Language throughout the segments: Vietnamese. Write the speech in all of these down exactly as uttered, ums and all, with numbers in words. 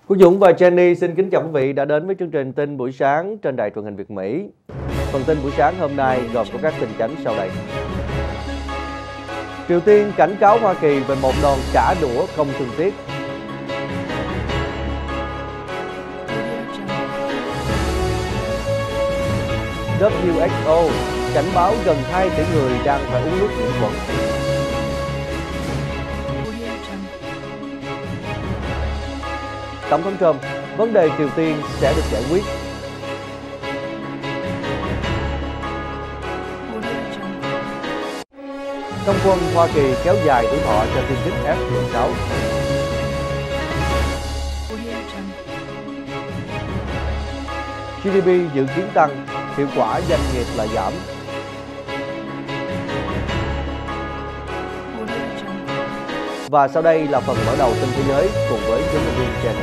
Quốc Dũng và Jenny xin kính chào quý vị đã đến với chương trình tin buổi sáng trên đài truyền hình Việt Mỹ. Phần tin buổi sáng hôm nay gồm có các tin chính sau đây. Triều Tiên cảnh cáo Hoa Kỳ về một đòn trả đũa không thương tiếc. W H O cảnh báo gần hai tỷ người đang phải uống nước nhiễm khuẩn. Tổng thống Trump, vấn đề Triều Tiên sẽ được giải quyết. Không quân Hoa Kỳ kéo dài tuổi thọ cho tiêm chích F mười sáu. giê đê pê dự kiến tăng, hiệu quả doanh nghiệp lại giảm. Và sau đây là phần mở đầu tin thế giới cùng với huấn luyện viên Jenny.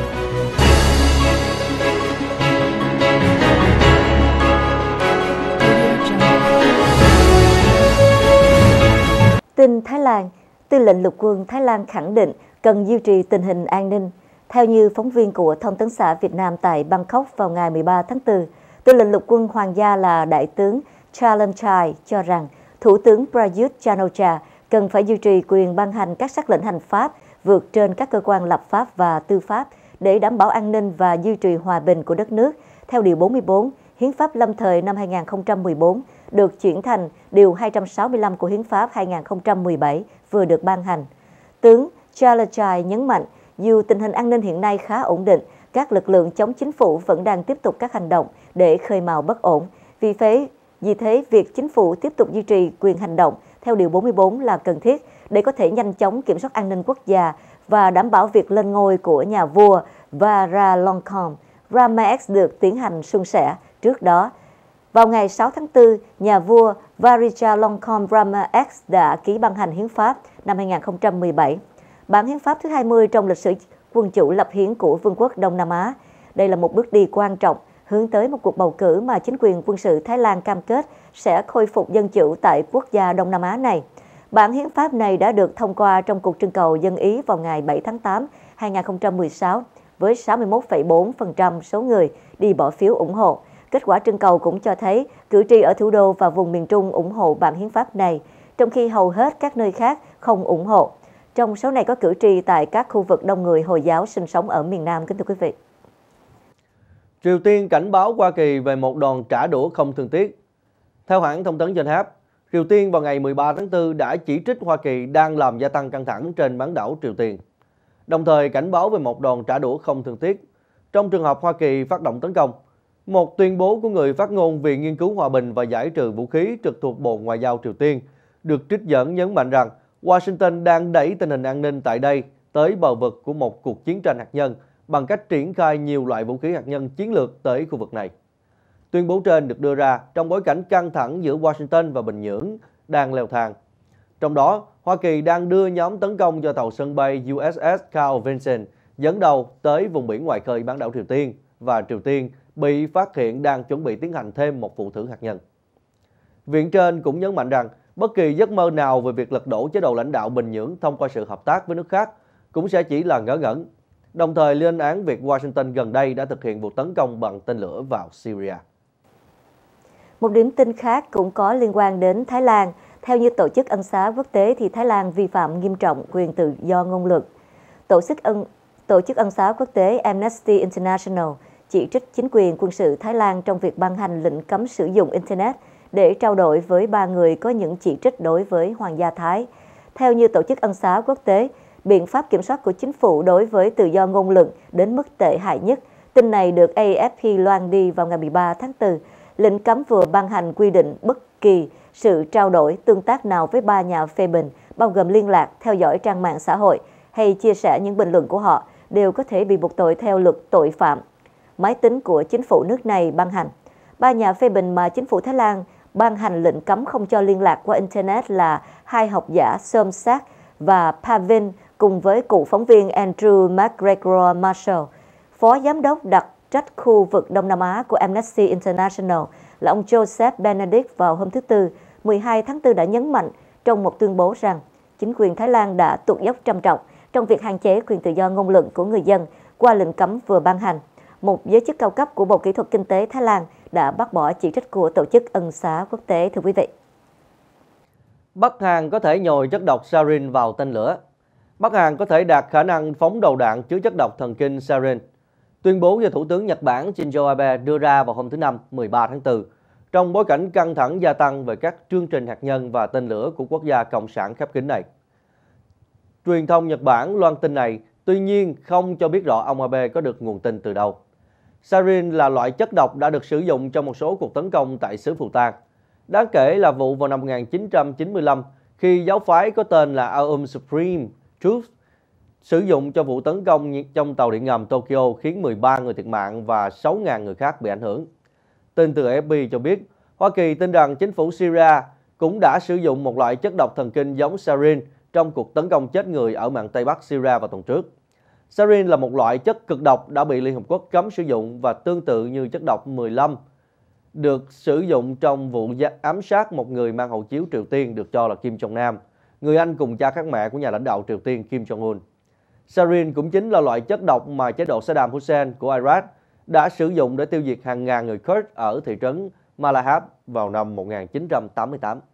Tin Thái Lan, Tư lệnh lục quân Thái Lan khẳng định cần duy trì tình hình an ninh. Theo như phóng viên của Thông tấn xã Việt Nam tại Bangkok vào ngày mười ba tháng tư, Tư lệnh lục quân Hoàng gia là Đại tướng Chalermchai cho rằng Thủ tướng Prayut Chan-o-cha cần phải duy trì quyền ban hành các sắc lệnh hành pháp vượt trên các cơ quan lập pháp và tư pháp để đảm bảo an ninh và duy trì hòa bình của đất nước, theo Điều bốn mươi bốn, Hiến pháp lâm thời năm hai nghìn không trăm mười bốn, được chuyển thành Điều hai trăm sáu mươi lăm của Hiến pháp hai nghìn không trăm mười bảy vừa được ban hành. Tướng Chalermchai nhấn mạnh, dù tình hình an ninh hiện nay khá ổn định, các lực lượng chống chính phủ vẫn đang tiếp tục các hành động để khơi mào bất ổn. Vì thế, vì thế việc chính phủ tiếp tục duy trì quyền hành động theo Điều bốn mươi bốn là cần thiết để có thể nhanh chóng kiểm soát an ninh quốc gia và đảm bảo việc lên ngôi của nhà vua Vajiralongkorn Rama X được tiến hành suôn sẻ. Trước đó, vào ngày sáu tháng tư, nhà vua Vajiralongkorn Rama X đã ký ban hành hiến pháp năm hai nghìn không trăm mười bảy, bản hiến pháp thứ hai mươi trong lịch sử quân chủ lập hiến của Vương quốc Đông Nam Á. Đây là một bước đi quan trọng hướng tới một cuộc bầu cử mà chính quyền quân sự Thái Lan cam kết sẽ khôi phục dân chủ tại quốc gia Đông Nam Á này. Bản hiến pháp này đã được thông qua trong cuộc trưng cầu dân Ý vào ngày bảy tháng tám năm hai nghìn không trăm mười sáu với sáu mươi mốt phẩy bốn phần trăm số người đi bỏ phiếu ủng hộ. Kết quả trưng cầu cũng cho thấy cử tri ở thủ đô và vùng miền Trung ủng hộ bản hiến pháp này, trong khi hầu hết các nơi khác không ủng hộ. Trong số này có cử tri tại các khu vực đông người Hồi giáo sinh sống ở miền Nam. Kính thưa quý vị. Triều Tiên cảnh báo Hoa Kỳ về một đòn trả đũa không thương tiếc. Theo hãng thông tấn Yonhap, Triều Tiên vào ngày mười ba tháng tư đã chỉ trích Hoa Kỳ đang làm gia tăng căng thẳng trên bán đảo Triều Tiên, đồng thời cảnh báo về một đòn trả đũa không thương tiếc trong trường hợp Hoa Kỳ phát động tấn công. Một tuyên bố của người phát ngôn Viện Nghiên cứu Hòa bình và Giải trừ vũ khí trực thuộc Bộ Ngoại giao Triều Tiên được trích dẫn nhấn mạnh rằng Washington đang đẩy tình hình an ninh tại đây tới bờ vực của một cuộc chiến tranh hạt nhân bằng cách triển khai nhiều loại vũ khí hạt nhân chiến lược tới khu vực này. Tuyên bố trên được đưa ra trong bối cảnh căng thẳng giữa Washington và Bình Nhưỡng đang leo thang. Trong đó, Hoa Kỳ đang đưa nhóm tấn công do tàu sân bay U S S Carl Vinson dẫn đầu tới vùng biển ngoài khơi bán đảo Triều Tiên, và Triều Tiên bị phát hiện đang chuẩn bị tiến hành thêm một vụ thử hạt nhân. Viện trên cũng nhấn mạnh rằng bất kỳ giấc mơ nào về việc lật đổ chế độ lãnh đạo Bình Nhưỡng thông qua sự hợp tác với nước khác cũng sẽ chỉ là ngớ ngẩn, đồng thời lên án việc Washington gần đây đã thực hiện vụ tấn công bằng tên lửa vào Syria. Một điểm tin khác cũng có liên quan đến Thái Lan. Theo như Tổ chức Ân xá Quốc tế thì Thái Lan vi phạm nghiêm trọng quyền tự do ngôn luận. Tổ chức Ân, Tổ chức Ân xá Quốc tế Amnesty International chỉ trích chính quyền quân sự Thái Lan trong việc ban hành lệnh cấm sử dụng Internet để trao đổi với ba người có những chỉ trích đối với Hoàng gia Thái. Theo như Tổ chức Ân xá Quốc tế, biện pháp kiểm soát của chính phủ đối với tự do ngôn luận đến mức tệ hại nhất. Tin này được A F P loan đi vào ngày mười ba tháng tư. Lệnh cấm vừa ban hành quy định bất kỳ sự trao đổi, tương tác nào với ba nhà phê bình, bao gồm liên lạc, theo dõi trang mạng xã hội hay chia sẻ những bình luận của họ, đều có thể bị buộc tội theo luật tội phạm máy tính của chính phủ nước này ban hành. Ba nhà phê bình mà chính phủ Thái Lan ban hành lệnh cấm không cho liên lạc qua Internet là hai học giả Somsak và Pavin cùng với cựu phóng viên Andrew McGregor Marshall. Phó giám đốc đặc trách khu vực Đông Nam Á của Amnesty International là ông Joseph Benedict vào hôm thứ Tư, mười hai tháng tư đã nhấn mạnh trong một tuyên bố rằng chính quyền Thái Lan đã tụt dốc trầm trọng trong việc hạn chế quyền tự do ngôn luận của người dân qua lệnh cấm vừa ban hành. Một giới chức cao cấp của Bộ Kỹ thuật Kinh tế Thái Lan đã bác bỏ chỉ trích của Tổ chức Ân xá Quốc tế. Thưa quý vị, Bắc Hàn có thể nhồi chất độc sarin vào tên lửa. Bắc Hàn có thể đạt khả năng phóng đầu đạn chứa chất độc thần kinh sarin. Tuyên bố do Thủ tướng Nhật Bản Shinzo Abe đưa ra vào hôm thứ Năm, mười ba tháng tư, trong bối cảnh căng thẳng gia tăng về các chương trình hạt nhân và tên lửa của quốc gia cộng sản khép kín này. Truyền thông Nhật Bản loan tin này, tuy nhiên không cho biết rõ ông Abe có được nguồn tin từ đâu. Sarin là loại chất độc đã được sử dụng trong một số cuộc tấn công tại xứ Phù Tang. Đáng kể là vụ vào năm một nghìn chín trăm chín mươi lăm khi giáo phái có tên là Aum Supreme Truth sử dụng cho vụ tấn công trong tàu điện ngầm Tokyo khiến mười ba người thiệt mạng và sáu nghìn người khác bị ảnh hưởng. Tin từ a ép pê cho biết, Hoa Kỳ tin rằng chính phủ Syria cũng đã sử dụng một loại chất độc thần kinh giống sarin trong cuộc tấn công chết người ở mạn Tây Bắc Syria vào tuần trước. Sarin là một loại chất cực độc đã bị Liên Hợp Quốc cấm sử dụng và tương tự như chất độc mười lăm được sử dụng trong vụ ám sát một người mang hộ chiếu Triều Tiên được cho là Kim Jong Nam, người anh cùng cha khác mẹ của nhà lãnh đạo Triều Tiên Kim Jong Un. Sarin cũng chính là loại chất độc mà chế độ Saddam Hussein của Iraq đã sử dụng để tiêu diệt hàng ngàn người Kurd ở thị trấn Malahab vào năm một nghìn chín trăm tám mươi tám.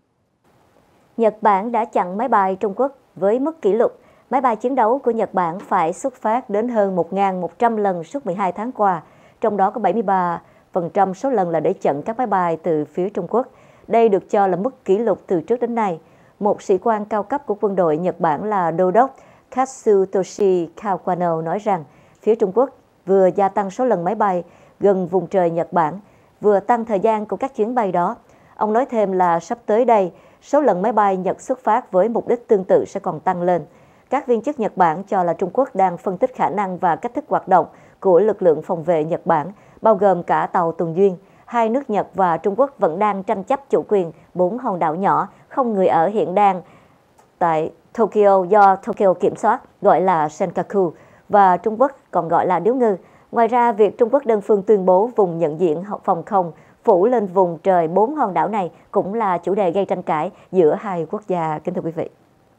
Nhật Bản đã chặn máy bay Trung Quốc với mức kỷ lục. Máy bay chiến đấu của Nhật Bản phải xuất phát đến hơn một nghìn một trăm lần suốt mười hai tháng qua, trong đó có bảy mươi ba phần trăm số lần là để chặn các máy bay từ phía Trung Quốc. Đây được cho là mức kỷ lục từ trước đến nay. Một sĩ quan cao cấp của quân đội Nhật Bản là Đô đốc Katsutoshi Kawano nói rằng phía Trung Quốc vừa gia tăng số lần máy bay gần vùng trời Nhật Bản, vừa tăng thời gian của các chuyến bay đó. Ông nói thêm là sắp tới đây, số lần máy bay Nhật xuất phát với mục đích tương tự sẽ còn tăng lên. Các viên chức Nhật Bản cho là Trung Quốc đang phân tích khả năng và cách thức hoạt động của lực lượng phòng vệ Nhật Bản, bao gồm cả tàu tuần duyên. Hai nước Nhật và Trung Quốc vẫn đang tranh chấp chủ quyền bốn hòn đảo nhỏ không người ở hiện đang tại Tokyo do Tokyo kiểm soát, gọi là Senkaku, và Trung Quốc còn gọi là Điếu Ngư. Ngoài ra, việc Trung Quốc đơn phương tuyên bố vùng nhận diện phòng không phủ lên vùng trời bốn hòn đảo này cũng là chủ đề gây tranh cãi giữa hai quốc gia. Kính thưa quý vị,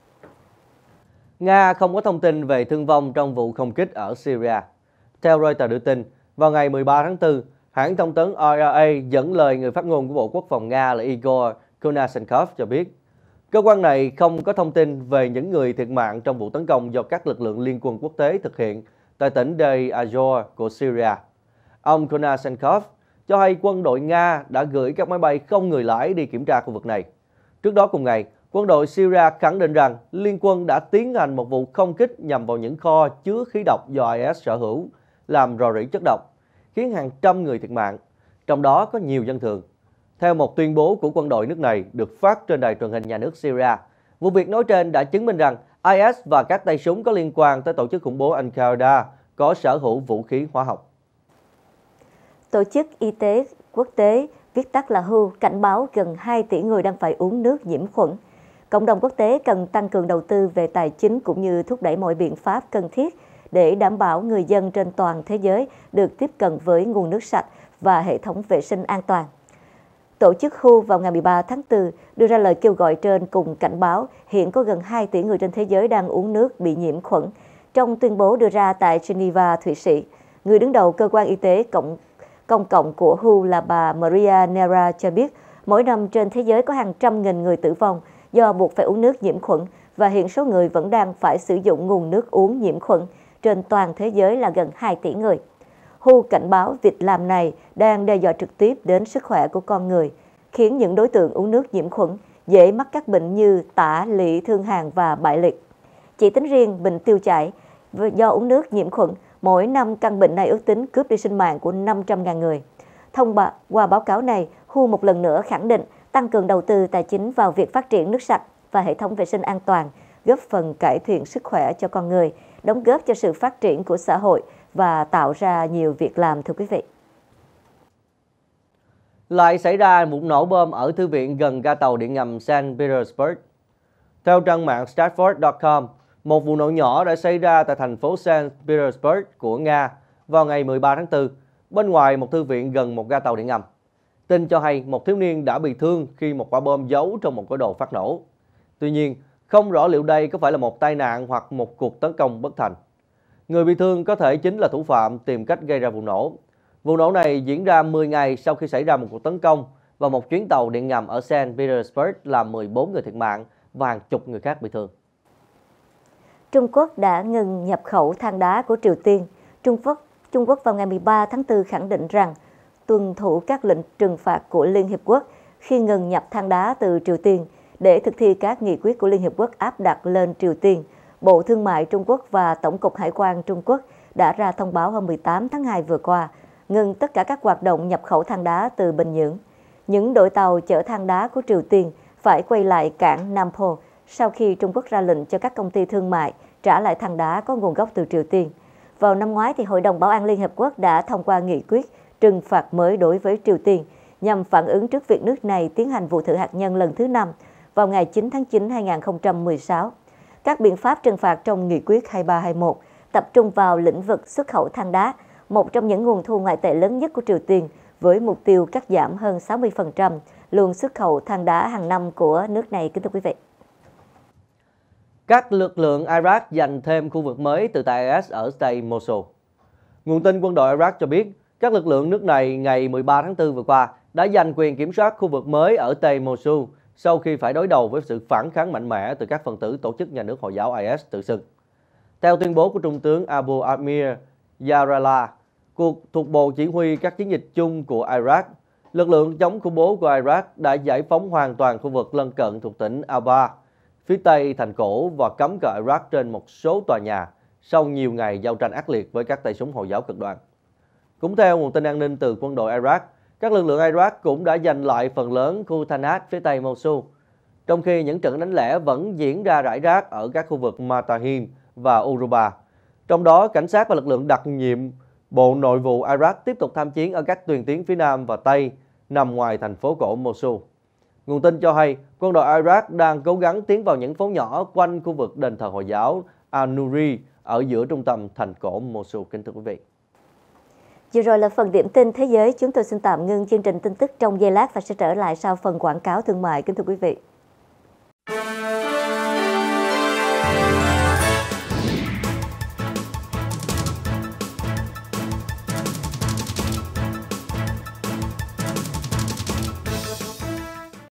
Nga không có thông tin về thương vong trong vụ không kích ở Syria. Theo Reuters đưa tin, vào ngày mười ba tháng tư, hãng thông tấn rờ a a dẫn lời người phát ngôn của Bộ Quốc phòng Nga là Igor Konashenkov cho biết, cơ quan này không có thông tin về những người thiệt mạng trong vụ tấn công do các lực lượng liên quân quốc tế thực hiện tại tỉnh Deir Azor của Syria. Ông Konashenkov cho hay quân đội Nga đã gửi các máy bay không người lái đi kiểm tra khu vực này. Trước đó cùng ngày, quân đội Syria khẳng định rằng liên quân đã tiến hành một vụ không kích nhằm vào những kho chứa khí độc do i ét sở hữu, làm rò rỉ chất độc, khiến hàng trăm người thiệt mạng, trong đó có nhiều dân thường. Theo một tuyên bố của quân đội nước này được phát trên đài truyền hình nhà nước Syria, vụ việc nói trên đã chứng minh rằng i ét và các tay súng có liên quan tới tổ chức khủng bố Al-Qaeda có sở hữu vũ khí hóa học. Tổ chức Y tế Quốc tế, viết tắt là vê kép hát o, cảnh báo gần hai tỷ người đang phải uống nước nhiễm khuẩn. Cộng đồng quốc tế cần tăng cường đầu tư về tài chính cũng như thúc đẩy mọi biện pháp cần thiết để đảm bảo người dân trên toàn thế giới được tiếp cận với nguồn nước sạch và hệ thống vệ sinh an toàn. Tổ chức vê kép hát o vào ngày mười ba tháng tư đưa ra lời kêu gọi trên cùng cảnh báo hiện có gần hai tỷ người trên thế giới đang uống nước bị nhiễm khuẩn. Trong tuyên bố đưa ra tại Geneva, Thụy Sĩ, người đứng đầu cơ quan y tế cộng công cộng của vê kép hát o là bà Maria Neira cho biết mỗi năm trên thế giới có hàng trăm nghìn người tử vong do buộc phải uống nước nhiễm khuẩn và hiện số người vẫn đang phải sử dụng nguồn nước uống nhiễm khuẩn trên toàn thế giới là gần hai tỷ người. vê kép hát o cảnh báo việc làm này đang đe dọa trực tiếp đến sức khỏe của con người, khiến những đối tượng uống nước nhiễm khuẩn dễ mắc các bệnh như tả, lỵ, thương hàn và bại liệt. Chỉ tính riêng bệnh tiêu chảy do uống nước nhiễm khuẩn, mỗi năm căn bệnh này ước tính cướp đi sinh mạng của năm trăm nghìn người. Thông báo qua báo cáo này, vê kép hát o một lần nữa khẳng định tăng cường đầu tư tài chính vào việc phát triển nước sạch và hệ thống vệ sinh an toàn, góp phần cải thiện sức khỏe cho con người, đóng góp cho sự phát triển của xã hội và tạo ra nhiều việc làm. Thưa quý vị, lại xảy ra vụ nổ bom ở thư viện gần ga tàu điện ngầm Saint Petersburg. Theo trang mạng Stratford chấm com, một vụ nổ nhỏ đã xảy ra tại thành phố Saint Petersburg của Nga vào ngày mười ba tháng tư, bên ngoài một thư viện gần một ga tàu điện ngầm. Tin cho hay một thiếu niên đã bị thương khi một quả bom giấu trong một cái đồ phát nổ. Tuy nhiên, không rõ liệu đây có phải là một tai nạn hoặc một cuộc tấn công bất thành. Người bị thương có thể chính là thủ phạm tìm cách gây ra vụ nổ. Vụ nổ này diễn ra mười ngày sau khi xảy ra một cuộc tấn công vào một chuyến tàu điện ngầm ở Saint Petersburg làm mười bốn người thiệt mạng và hàng chục người khác bị thương. Trung Quốc đã ngừng nhập khẩu than đá của Triều Tiên. Trung Quốc, Trung Quốc vào ngày mười ba tháng tư khẳng định rằng tuân thủ các lệnh trừng phạt của Liên Hiệp Quốc khi ngừng nhập than đá từ Triều Tiên để thực thi các nghị quyết của Liên Hiệp Quốc áp đặt lên Triều Tiên. Bộ Thương mại Trung Quốc và Tổng cục Hải quan Trung Quốc đã ra thông báo hôm mười tám tháng hai vừa qua, ngừng tất cả các hoạt động nhập khẩu than đá từ Bình Nhưỡng. Những đội tàu chở than đá của Triều Tiên phải quay lại cảng Nam Po sau khi Trung Quốc ra lệnh cho các công ty thương mại trả lại than đá có nguồn gốc từ Triều Tiên. Vào năm ngoái, thì Hội đồng Bảo an Liên Hợp Quốc đã thông qua nghị quyết trừng phạt mới đối với Triều Tiên nhằm phản ứng trước việc nước này tiến hành vụ thử hạt nhân lần thứ năm vào ngày chín tháng chín năm hai nghìn không trăm mười sáu. Các biện pháp trừng phạt trong nghị quyết hai ba hai mốt tập trung vào lĩnh vực xuất khẩu than đá, một trong những nguồn thu ngoại tệ lớn nhất của Triều Tiên, với mục tiêu cắt giảm hơn sáu mươi phần trăm lượng xuất khẩu than đá hàng năm của nước này. Kính thưa quý vị. Các lực lượng Iraq giành thêm khu vực mới từ tay i ét ở Tây Mosul. Nguồn tin quân đội Iraq cho biết, các lực lượng nước này ngày mười ba tháng tư vừa qua đã giành quyền kiểm soát khu vực mới ở Tây Mosul sau khi phải đối đầu với sự phản kháng mạnh mẽ từ các phần tử tổ chức nhà nước Hồi giáo i ét tự xưng. Theo tuyên bố của Trung tướng Abu Amir Yarallah, cuộc thuộc Bộ Chỉ huy các chiến dịch chung của Iraq, lực lượng chống khủng bố của Iraq đã giải phóng hoàn toàn khu vực lân cận thuộc tỉnh Aba, phía tây thành cổ, và cấm cờ Iraq trên một số tòa nhà sau nhiều ngày giao tranh ác liệt với các tay súng Hồi giáo cực đoan. Cũng theo nguồn tin an ninh từ quân đội Iraq, các lực lượng Iraq cũng đã giành lại phần lớn khu Tanat phía tây Mosul, trong khi những trận đánh lẻ vẫn diễn ra rải rác ở các khu vực Matahin và Uruba. Trong đó, cảnh sát và lực lượng đặc nhiệm Bộ Nội vụ Iraq tiếp tục tham chiến ở các tuyền tuyến phía nam và tây nằm ngoài thành phố cổ Mosul. Nguồn tin cho hay, quân đội Iraq đang cố gắng tiến vào những phố nhỏ quanh khu vực đền thờ Hồi giáo Al-Nuri ở giữa trung tâm thành cổ Mosul. Kính thưa quý vị. Vừa rồi là phần điểm tin thế giới. Chúng tôi xin tạm ngưng chương trình tin tức trong giây lát và sẽ trở lại sau phần quảng cáo thương mại. Kính thưa quý vị.